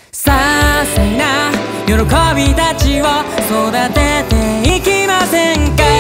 些細な喜びたちを育てていきませんか。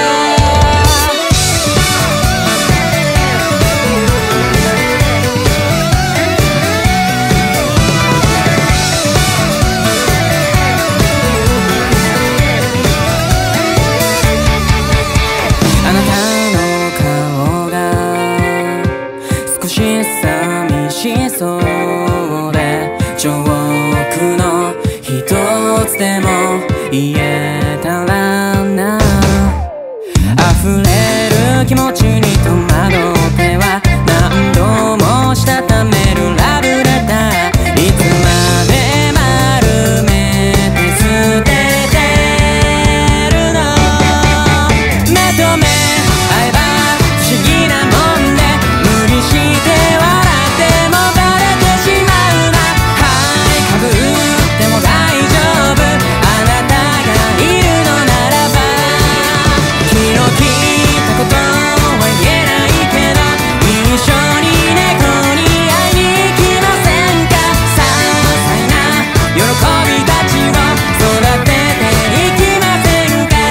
あなたの顔が少し寂しそうで、ジョークの一つでも言えたらな。溢れる気持ちに戸惑っては何度もしたためるラブレター。いつまで丸めて捨ててるの。目と目合えば不思議なもんで、無理して笑ってもバレてしまうな。はいかぶっても大丈夫、あなたがいるのならば。昨日聞いたことは言えないけど、一緒に猫に会いに行きませんか。些細な喜びたちを育てていきませんか。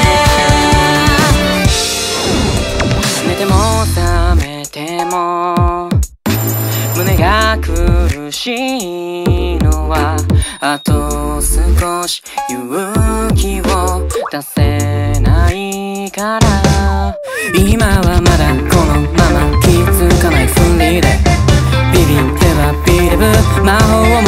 寝ても覚めても胸が苦しいのは、あと少し勇気を出せないから。今はまだこのまま気づかないふりで、ビビってはビリブ魔法を